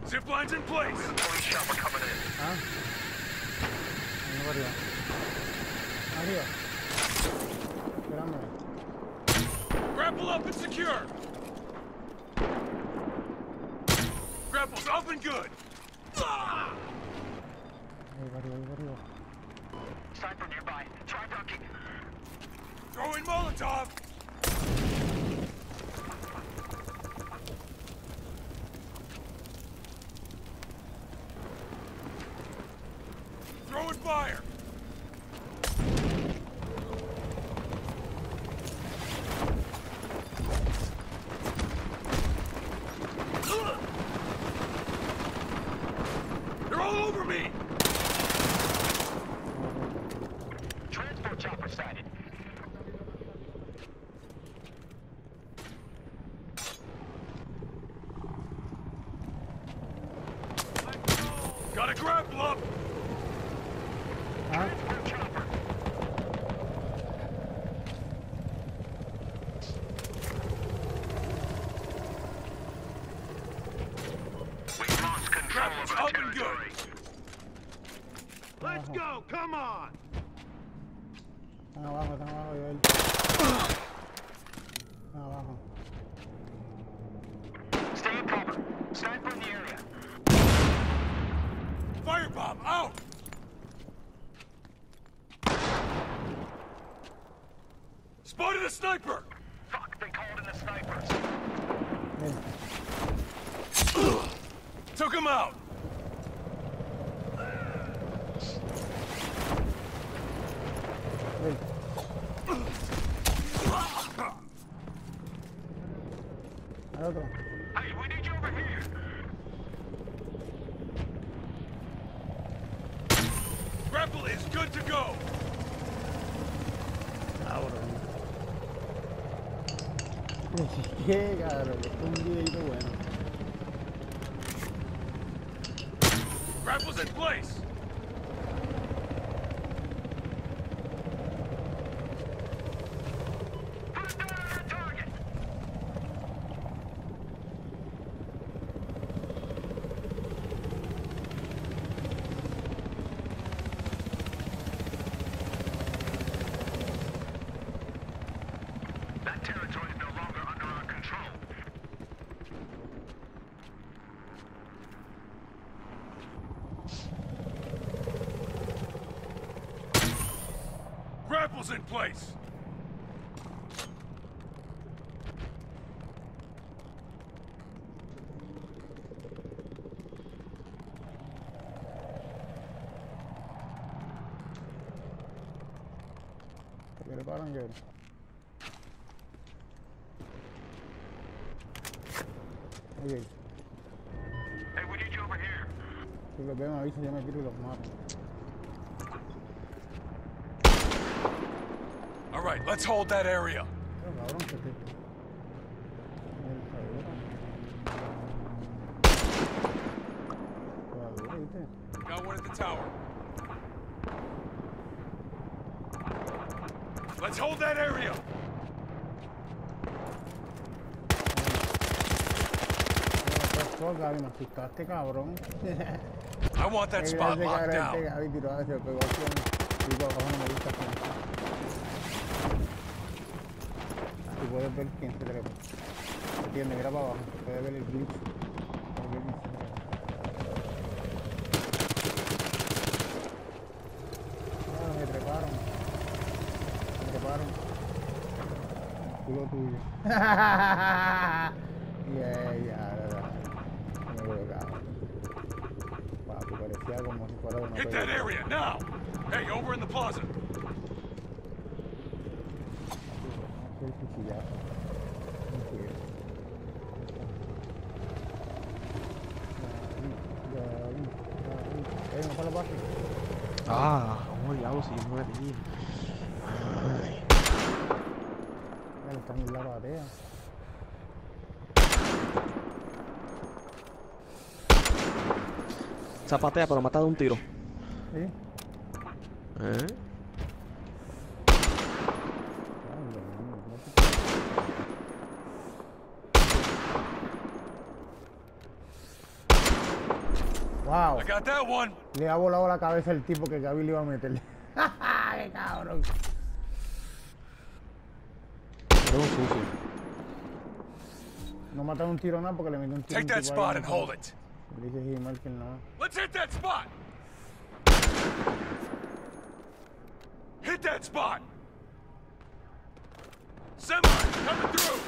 Zip line's in place. Police chopper coming in. Ah. Vengo arriba. Arriba. Espérame. Grapple up and secure. Grapple's up and good. Ah! Arriba. Sniper nearby. Try ducking. Throwing Molotov. Throwing fire. They're all over me. Transport chopper sighted. Got a grapple up. Ah. Transport chopper. We lost control Grapple's of our up and good. territory. Let's go. Come on. Están abajo, Joel. Están abajo. Stay in cover. Sniper in the area. Firebomb out. Spotted a sniper. Fuck, they called in the snipers. Ven. Took him out. Ven. Al otro. Hey, we need you over here. Grapple is good to go. Cabrón. Qué cabrón, es un videito bueno. Grapple's in place. Put it down on our target. That territory is no longer under our control. Grapple's in place. ¿Qué le paran, Joel? Oye, Hey, we need you over here. si los veo me avisan, yo me tiro y los mato. All right, let's hold that area. Pero cabrón, que te... Todavía, ¿viste? Got one at the tower. Let's hold that area. Gaby, me asustaste, cabrón. I want that spot locked down. Gaby tiró hacia el pegó hacia un tipo abajo, no me gusta. Tú puedes ver quién se trepa. Entiende, mira para abajo. Puedes ver el glitch. Puedes ver quién se trepa. Ah, me treparon. Me treparon. Culo tuyo. Ya. Me colocaba. Papi, parecía como si fuera de una Hit that area now. Hey, over in the plaza. El cuchillazo. No para la base. Oh, diablo, si yo me metí. Ay. Está en la batea. Zapatea, pero mata de un tiro. ¿Sí? ¿Eh? Wow. I got that one. Le ha volado la cabeza el tipo que Gaby le iba a meterle. ¡Qué cabrón! Pero un sucio. No mataron un tiro nada porque le metió un tiro. Take that spot and hold it. Le dice Gilmar que no. Let's hit that spot. Hit that spot. Semi coming through.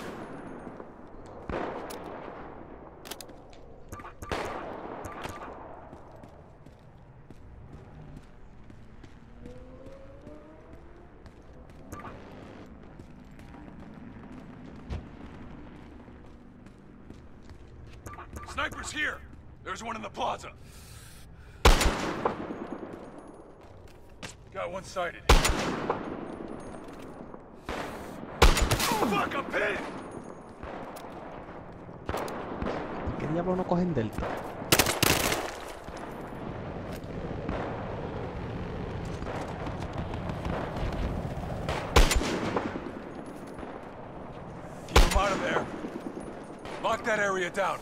Sniper's here. There's one in the plaza. Got one sighted. Oh, fuck, I'm pinned! ¿Qué diablos no cogen Delta? Keep him out of there. Lock that area down.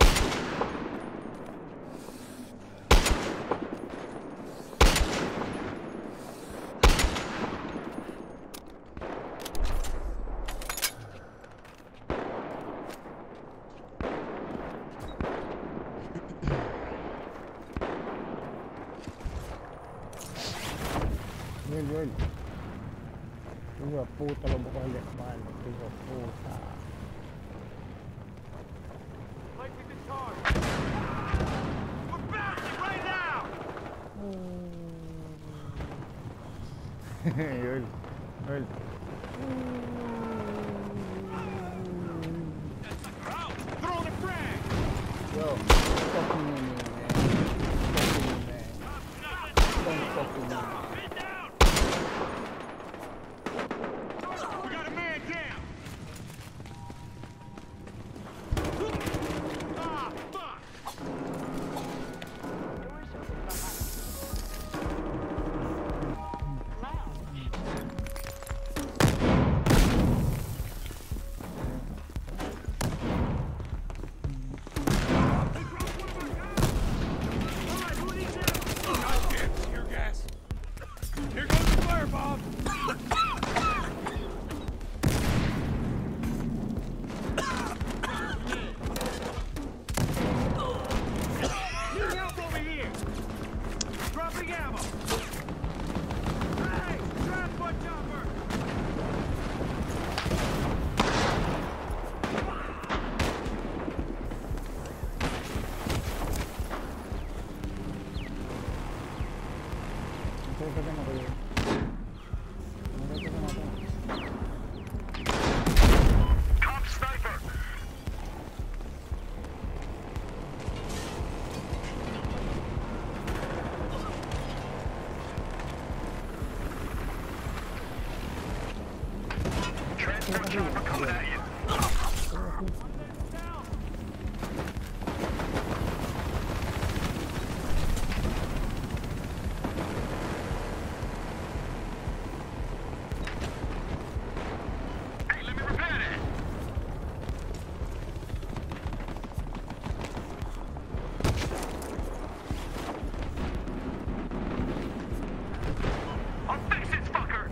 Joel. Hijo de puta, lo voy a coger de espalda, hijo de puta. We're bouncing right now! Joel. Throw the frag! Yo, fucking with me, man. Don't fucking with me. We got a man down! Ah, fuck! Goddamn tear gas. Here goes the firebomb. Need help over here! Dropping ammo! Hey! Transport chopper! No sé qué te mató, Joel. No sé qué te mató. Cop sniper! Transport chopper coming at you! Hey, let me repair that! I'll fix this fucker!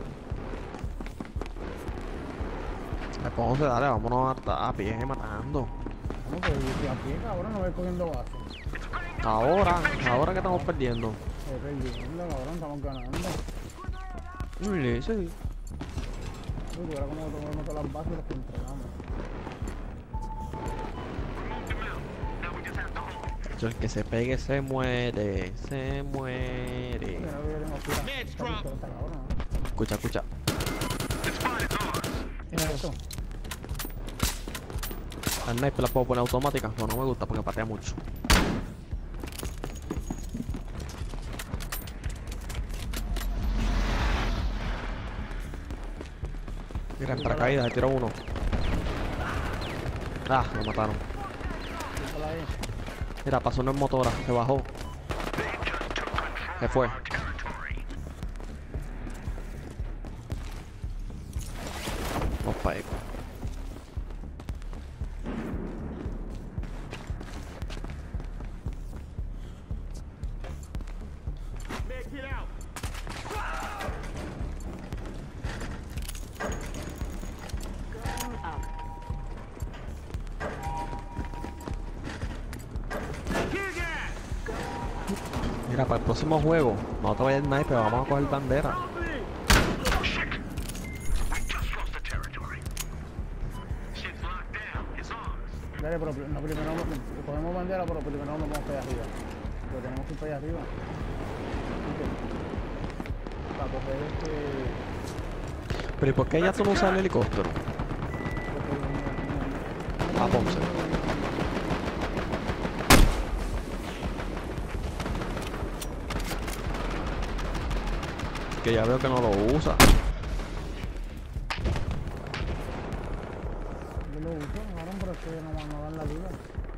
Ponce, dale, vámonos a pie matando. No, pero yo estoy a pie, cabrón, no voy cogiendo base. Ahora que estamos perdiendo. Estoy perdiendo, cabrón, estamos ganando. Sí. Uy, ahora como tomamos todas las bases y las controlamos. Moved him out. Now we just have to hold. El que se pegue se muere. Se Yo muere. no veo que nos tira. Meds drop. Esta cabrona. Escucha. The spot is ours. Mira esto. La sniper la puedo poner automática, pero no me gusta porque patea mucho. Mira, en paracaídas, se tiró uno. Ah, lo mataron. Quítala ahí. Mira, pasó uno en motora, se bajó. They just took control Se fue. of our territory. Vamos para ahí. Mira, para el próximo juego, no te vayas a sniper, vamos a coger bandera. Dale, pero no, primero cogemos bandera, pero primero nos vamos para allá arriba. Pero tenemos que ir para allá arriba. Para coger Pero ¿y por qué ya tú no usas el helicóptero? A Ponce. Que ya veo que no lo usa. Yo lo uso, cabrón, pero es que no dan la vida.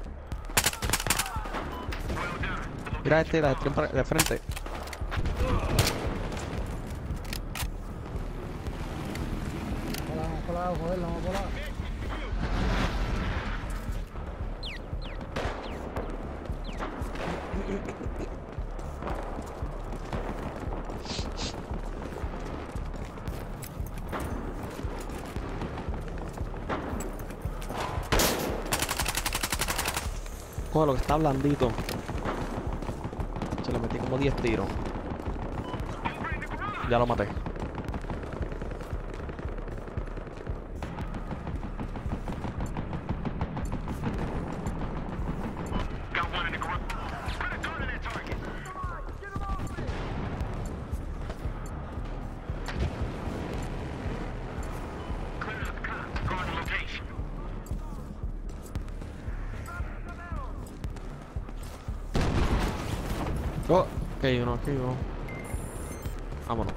Mira este de frente. Vamos por lado, joder, vamos por lado. Coge lo que está blandito. Se le metí como 10 tiros. Ya lo maté. Oh, aquí hay uno. Vámonos.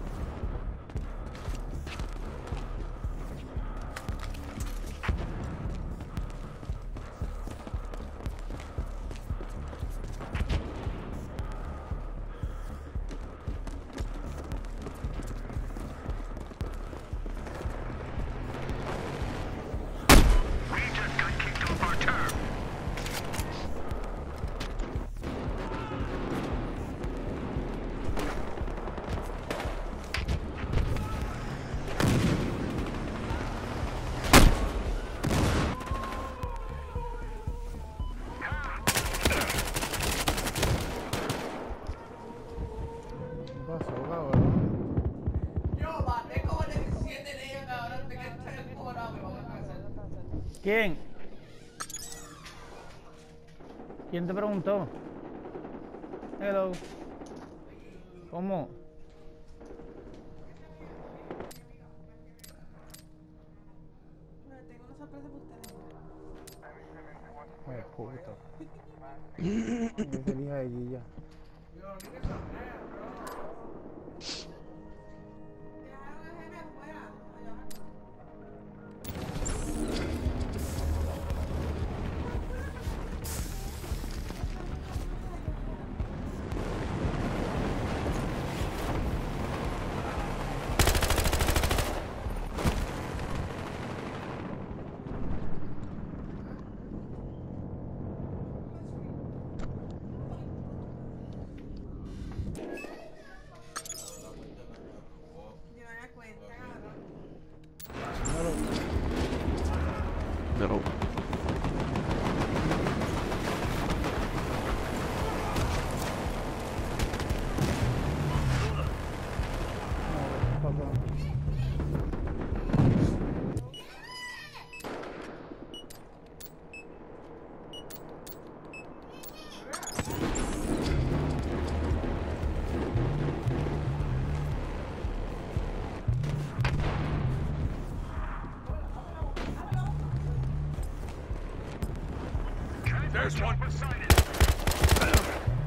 ¿Quién? ¿Quién te preguntó? Hello. ¿Cómo? Tengo una sorpresa para ustedes. Puta. Yo soy hija de Gilla. Pero... There's one.